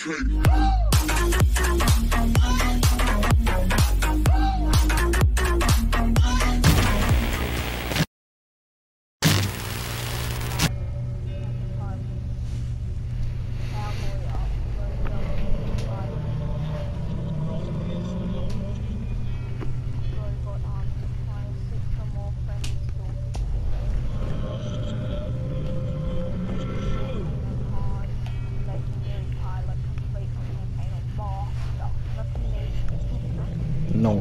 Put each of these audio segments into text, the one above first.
No.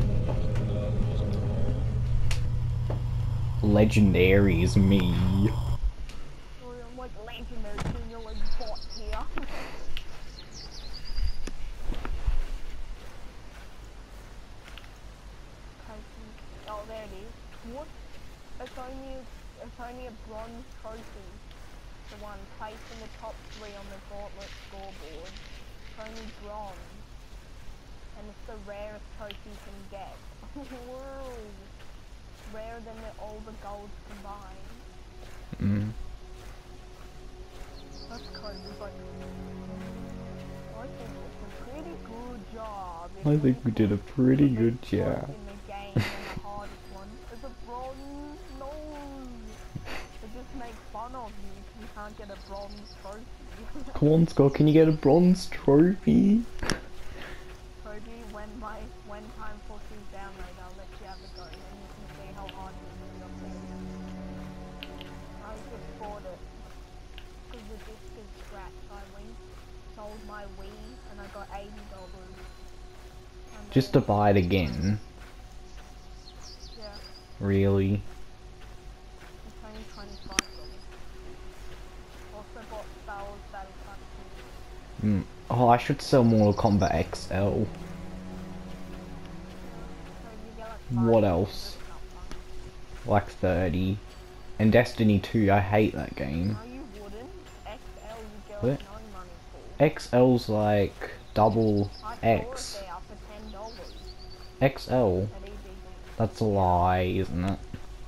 Legendary is me. I'm like legendary, and you're like bot here. Oh, there it is. What? It's only a bronze trophy. The one placed in the top 3 on the gauntlet scoreboard. It's only bronze. And it's the rarest trophy you can get. Whoa! Rarer than all the golds combined. That's crazy. Like, I think it's a pretty good job. I think we did a pretty good job. In the game, and the hardest one is a bronze. No! They just make fun of you if you can't get a bronze trophy. Come on, Scott, can you get a bronze trophy? Toby, when time forces download, I'll let you have a go, and you can see how hard it is in your phone. I just bought it because the disc is scratched. I sold my Wii and I got $80. Just to buy it again. Yeah. Really? It's only $25. Also bought Star Wars Battlefront 2. Oh, I should sell Mortal Kombat XL. What else? Like 30. And Destiny 2, I hate that game. No, you wouldn't. XL you get What? like no money for. XL's like double X. I saw it there for $10 XL? at EBD. That's a lie, isn't it? No.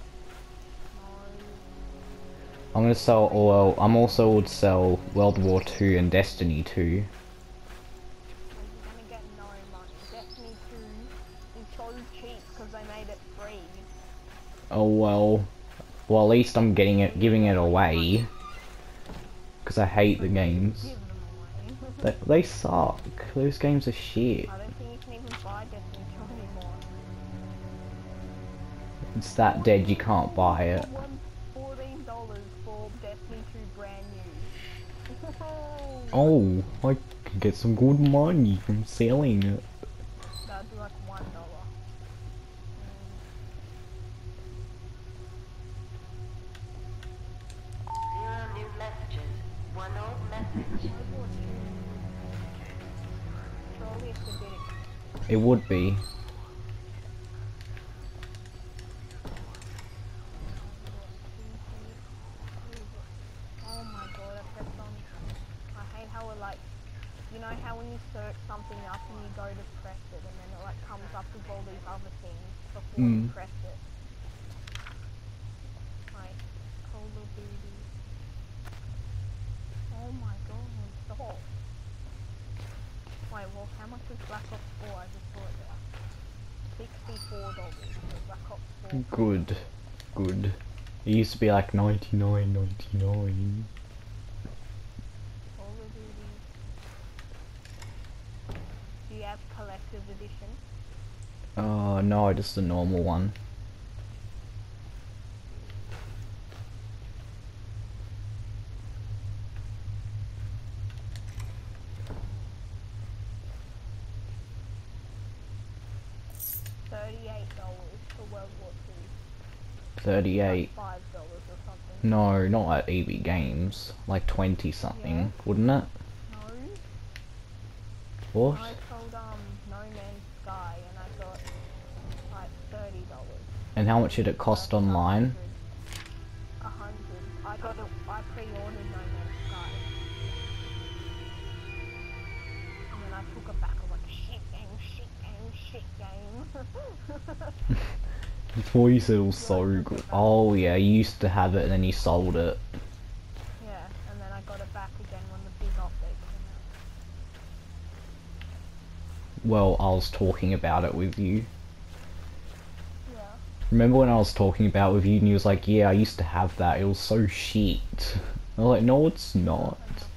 I'm gonna sell, well, I'm also would sell World War 2 and Destiny 2. You're gonna get no money. Destiny 2 is so cheap because they made it free. Oh well. Well, at least I'm giving it away. Because I hate the games. Give them away. They suck. Those games are shit. I don't think you can even buy Destiny 2 anymore. It's that dead you can't buy it. I won $14 for Destiny 2 brand new. Oh, I could get some good money from selling it. That'd be like $1. Zero new messages. One old message. Surely it's a bit. It would be. Oh my god, I pressed on. I hate how it like, you know how when you search something up and you go to press it and then it like comes up with all these other things before you press it. Like, Call of Duty. Oh my god, stop. Wait, well how much is Black Ops 4? I just saw it there. $64 for Black Ops 4. Good. Good. It used to be like $99.99. Call of Duty. Do you have collector's edition? No, just the normal one. $38 for World War 2. 38. $5 or something. No, not at EB Games. Like 20 something, Yeah. wouldn't it? No. What? I sold No Man's Sky and I got like $30. And how much did it cost online? 100. I pre-ordered No Man's Sky. And then I took it back. I was like, shit game. Before you said it was so good. Oh yeah, you used to have it and then you sold it. Yeah, and then I got it back again when the big update came out. well, I was talking about it with you. Yeah. Remember when I was talking about it with you and you was like, yeah, I used to have that, it was so shit. I was like, no it's not. I know.